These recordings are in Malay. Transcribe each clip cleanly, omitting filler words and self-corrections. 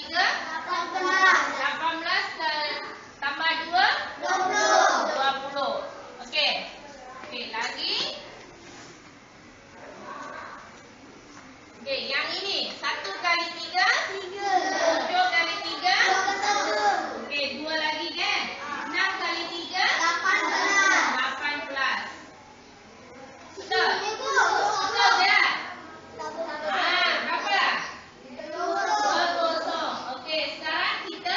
3, 18 tambah 2, 20. Okey. Okey, lagi. Okey, yang ini 1 kali 3, 7 kali 3, okey, 2 lagi kan? 6 kali 3, 18. Betul? Betul tak? Berapa? 20. Okey, sekarang kita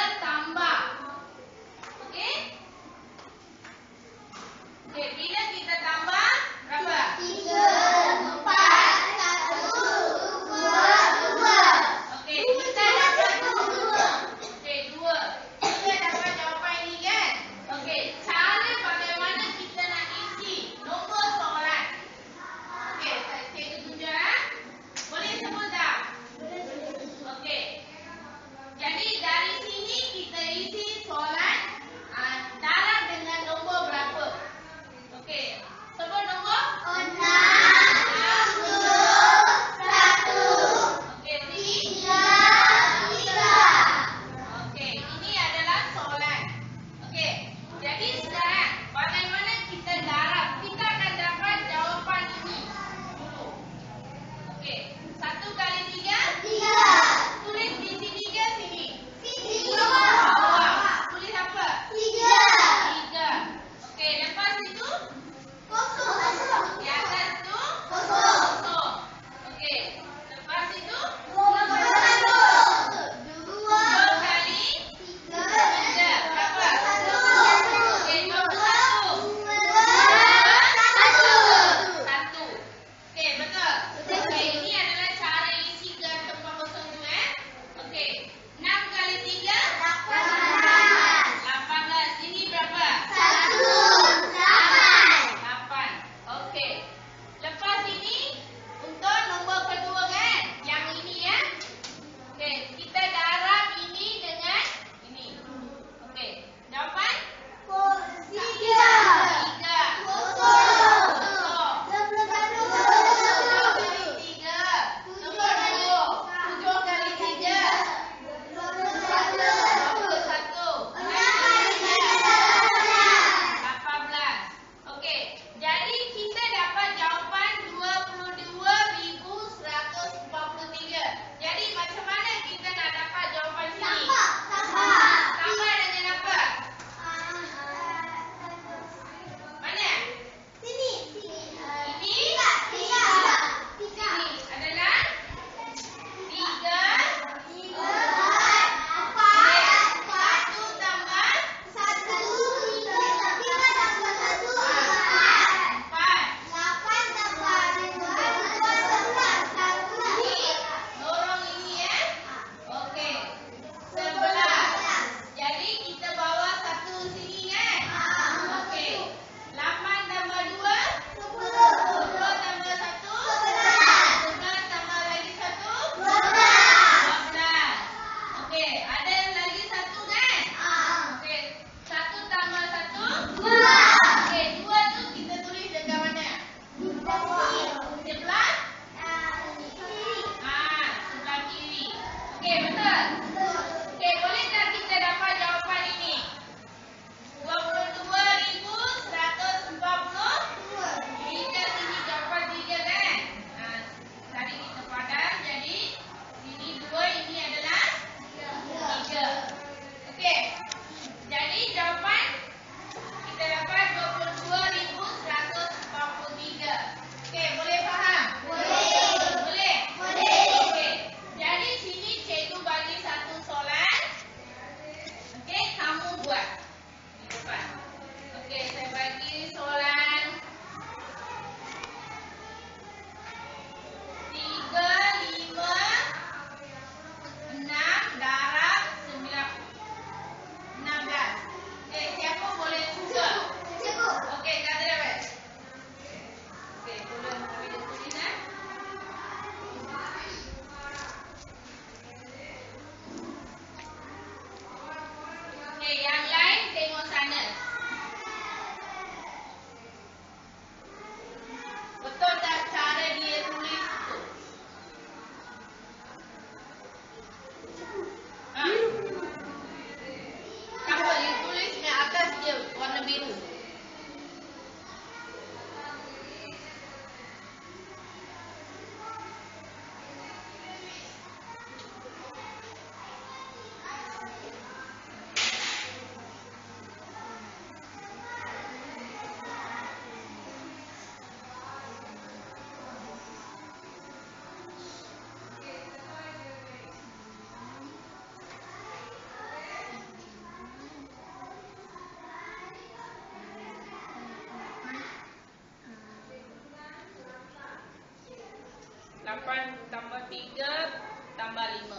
8 tambah 3 tambah 5.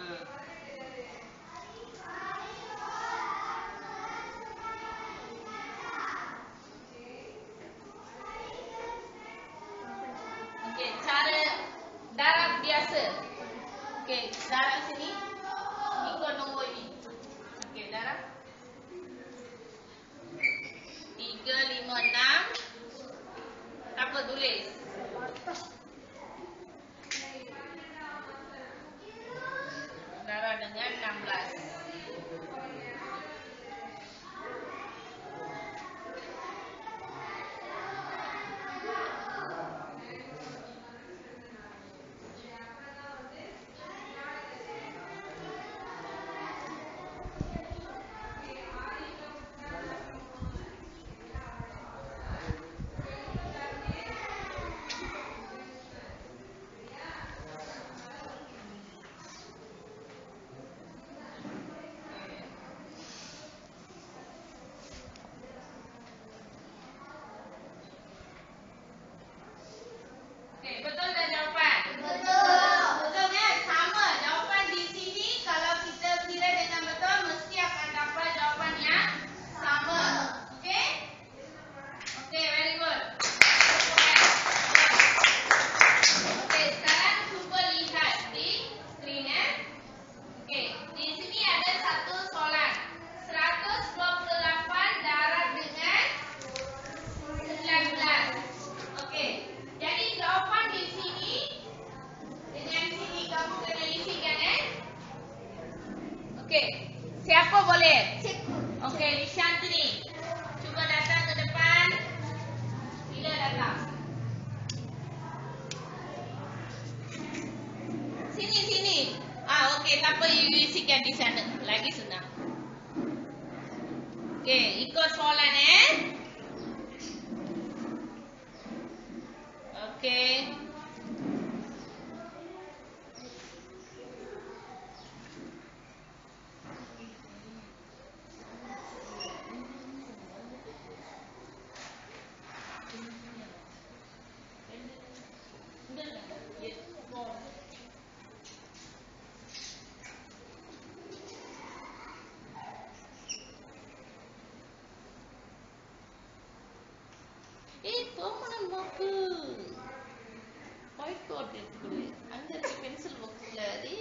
Okey, cara darab biasa. Okey, darab sini ikut nombor ini. Okey, darab 3, 5, 6. Apa tulis? Darab dengan 16. Okey, betul tak jawapan? Betul. Betul kan? Sama. Jawapan di sini kalau kita kira dengan betul mesti akan dapat jawapan yang sama. Okey? Okey, very good. Okey, sekarang cuba lihat di skrin Okey, di sini ada satu soalan. 128 darab dengan 19. Okey. Jadi jawapan di sini dengan sini kamu kena isikan Okey. Siapa boleh? Okey, Nishantini. Cuba datang ke depan. Sila datang. Sini. Okey, tak apa you isikan di sana. Lagi senang. Okey, ikut soalan Okey. Permanent marker. Whiteboard எடுத்துக்கொடு. அங்க இருக்க பென்சில் பாக்ஸ்ல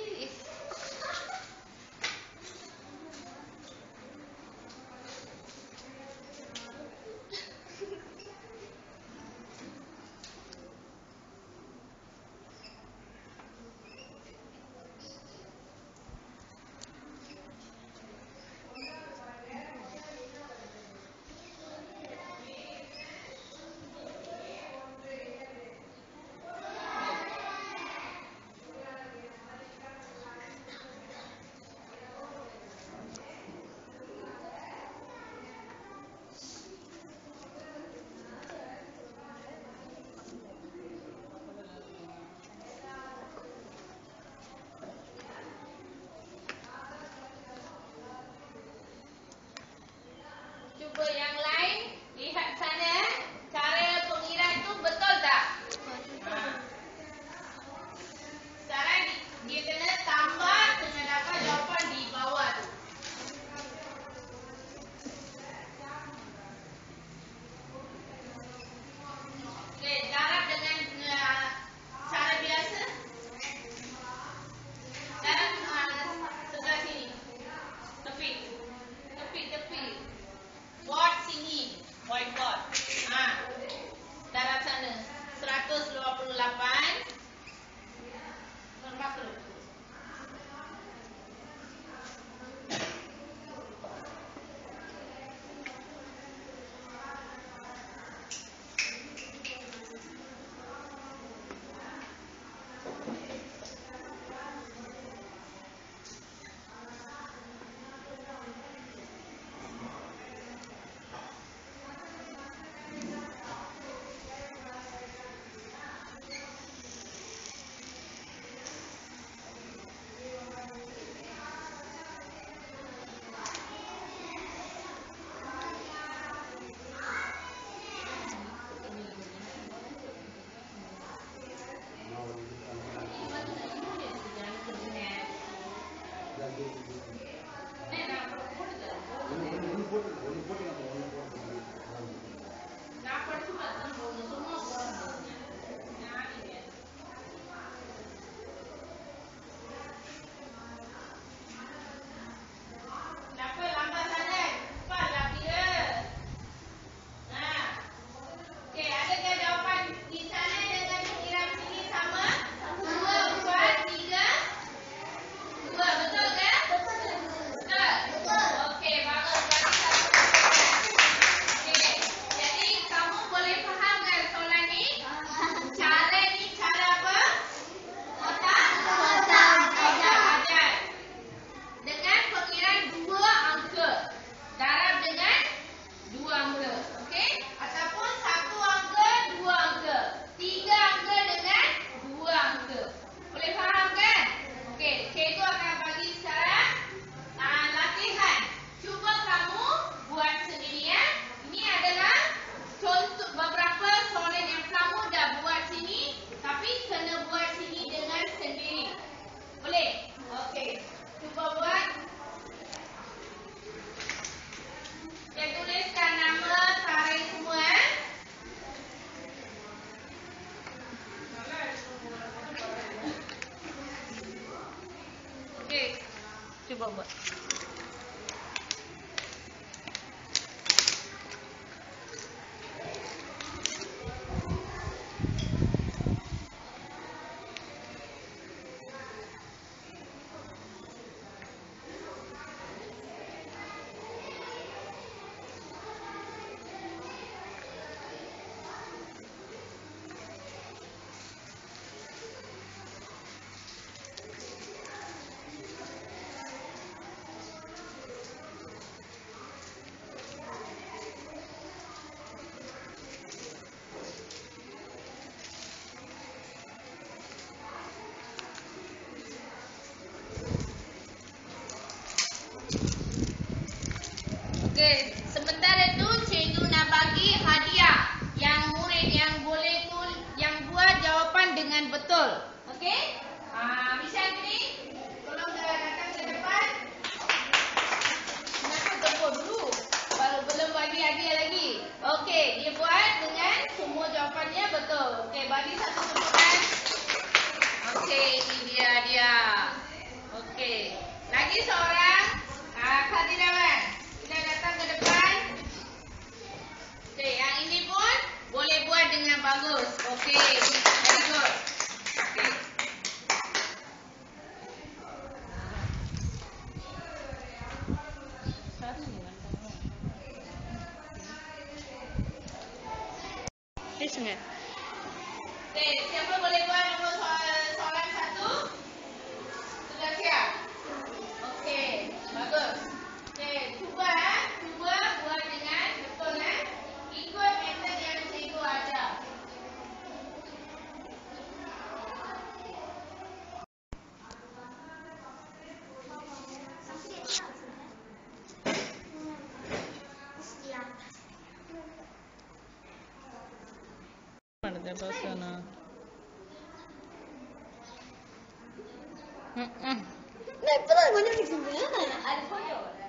Cuba yang lain lihat sana. Cara pengiraan tu betul tak? Sekarang dia kena tambah dengan dapat jawapan di bawah tu. Okey, darab dengan cara biasa. Darab sebelah sini. Tepi. What? Cuba buat. Okey, sementara itu cikgu nak bagi hadiah yang murid yang boleh yang buat jawapan dengan betul. Okey? Miss Andri, tolong datang ke depan. Kenapa tunggu dulu? Belum bagi hadiah lagi. Okey, dia buat dengan semua jawapannya betul. Okey, bagi satu tepukan. Okey, ini dia. Okey. Lagi seorang. Khadilawan. Kita datang ke depan. Okey, yang ini pun boleh buat dengan bagus. Okey, very good. Okey. Okey, siapa boleh buat nombor soalan 1? Sudah siap? Okey, bagus. Okey, cuba buat dengan betul ikut metod yang cikgu ajar. Betul, mana di sini? Ada foto.